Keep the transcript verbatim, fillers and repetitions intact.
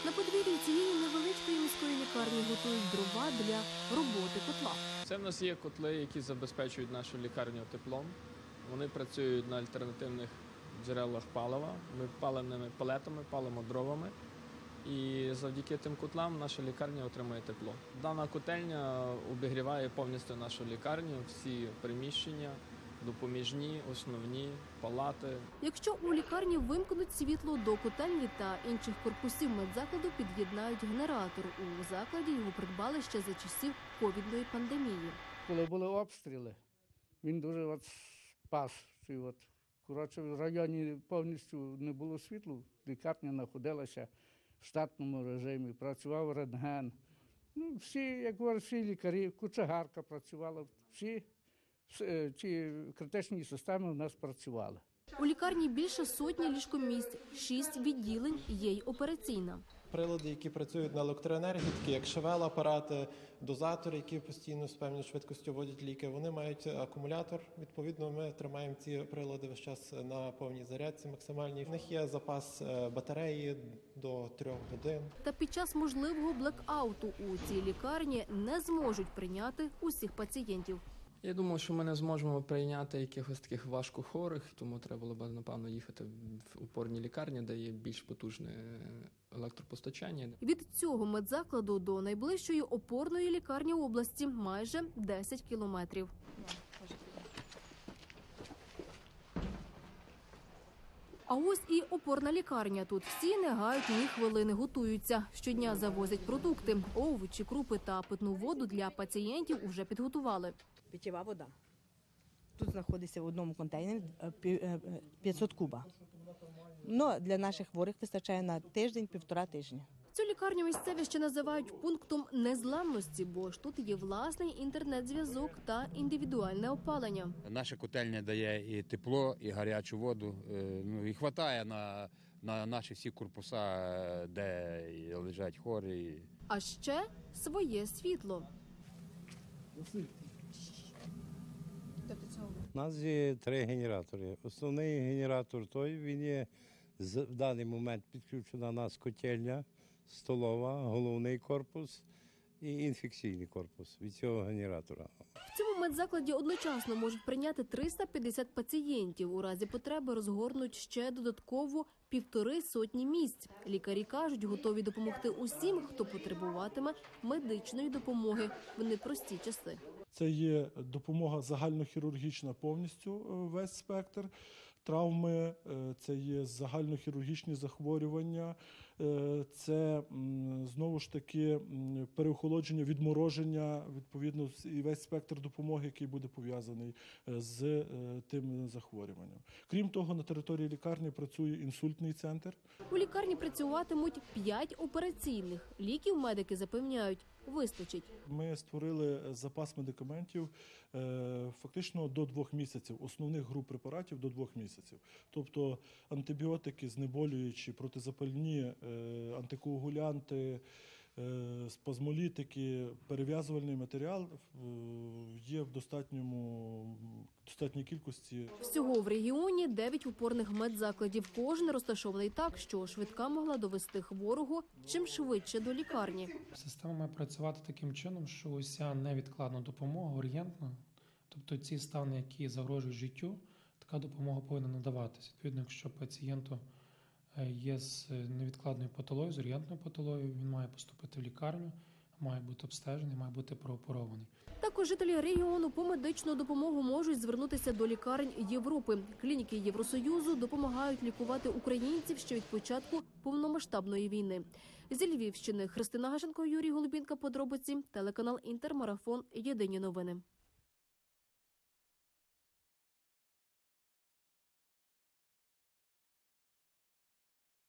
На подвір'ї цієї невеличкої міської лікарні готують дрова для роботи котла. Це в нас є котли, які забезпечують нашу лікарню теплом. Вони працюють на альтернативних джерелах палива. Ми паленими палетами, палимо дровами. І завдяки тим котлам наша лікарня отримує тепло. Дана котельня обігріває повністю нашу лікарню, всі приміщення, допоміжні, основні, палати. Якщо у лікарні вимкнуть світло, до котельні та інших корпусів медзакладу під'єднають генератор. У закладі його придбали ще за часів ковідної пандемії. Коли були обстріли, він дуже от спас. От. Коротше, в районі повністю не було світла, лікарня знаходилася в штатному режимі, працював рентген. Ну, всі, як говорять, всі лікарі, кочегарка працювала, всі ці критичні системи у нас працювали. У лікарні більше сотні ліжкомісць, шість відділень, є й операційна. Прилади, які працюють на електроенергії, такі як ШВЛ-апарати, дозатори, які постійно з певною швидкістю вводять ліки, вони мають акумулятор. Відповідно, ми тримаємо ці прилади весь час на повній зарядці максимальній. В них є запас батареї до трьох годин. Та під час можливого блекауту у цій лікарні не зможуть прийняти усіх пацієнтів. Я думаю, що ми не зможемо прийняти якихось таких важкохворих, тому треба було б, напевно, їхати в опорні лікарні, де є більш потужне електропостачання. Від цього медзакладу до найближчої опорної лікарні області майже десять кілометрів. А ось і опорна лікарня. Тут всі не гають ні хвилини, готуються. Щодня завозять продукти, овочі, крупи та питну воду для пацієнтів уже підготували. Питєва вода. Тут знаходиться в одному контейнері п'ятсот куба. Но для наших хворих вистачає на тиждень-півтора тижня. Цю лікарню місцеві ще називають пунктом незламності, бо ж тут є власний інтернет-зв'язок та індивідуальне опалення. Наша котельня дає і тепло, і гарячу воду. Ну, і вистачає на, на наші всі корпуса, де лежать хворі. А ще своє світло. У нас є три генератори. Основний генератор той, він є в даний момент підключена у нас котельня, столова, головний корпус і інфекційний корпус від цього генератора. В цьому медзакладі одночасно можуть прийняти триста п'ятдесят пацієнтів. У разі потреби розгорнуть ще додатково півтори сотні місць. Лікарі кажуть, готові допомогти усім, хто потребуватиме медичної допомоги в непрості часи. Це є допомога загальнохірургічна повністю, весь спектр. Травми, це є загальнохірургічні захворювання, це знову ж таки переохолодження, відмороження, відповідно, і весь спектр допомоги, який буде пов'язаний з тим захворюванням. Крім того, на території лікарні працює інсультний центр. У лікарні працюватимуть п'ять операційних. Ліків медики запевняють, вистачить. Ми створили запас медикаментів фактично до двох місяців, основних груп препаратів до двох місяців. Тобто антибіотики, знеболюючі, протизапальні, антикоагулянти, спазмолітики, перев'язувальний матеріал є в достатньому, достатній кількості. Всього в регіоні дев'ять опорних медзакладів. Кожен розташований так, що швидка могла довести хворого чим швидше до лікарні. Система має працювати таким чином, що уся невідкладна допомога, ургентна, тобто ці стани, які загрожують життю, така допомога повинна надаватися. Відповідно, якщо пацієнту є з невідкладною патологією, з ургентною патологією, він має поступити в лікарню, має бути обстежений, має бути прооперований. Також жителі регіону по медичну допомогу можуть звернутися до лікарень Європи. Клініки Євросоюзу допомагають лікувати українців ще від початку повномасштабної війни. Зі Львівщини Христина Гашенко, Юрій Голубінка, подробиці, телеканал Інтер, марафон, єдині новини.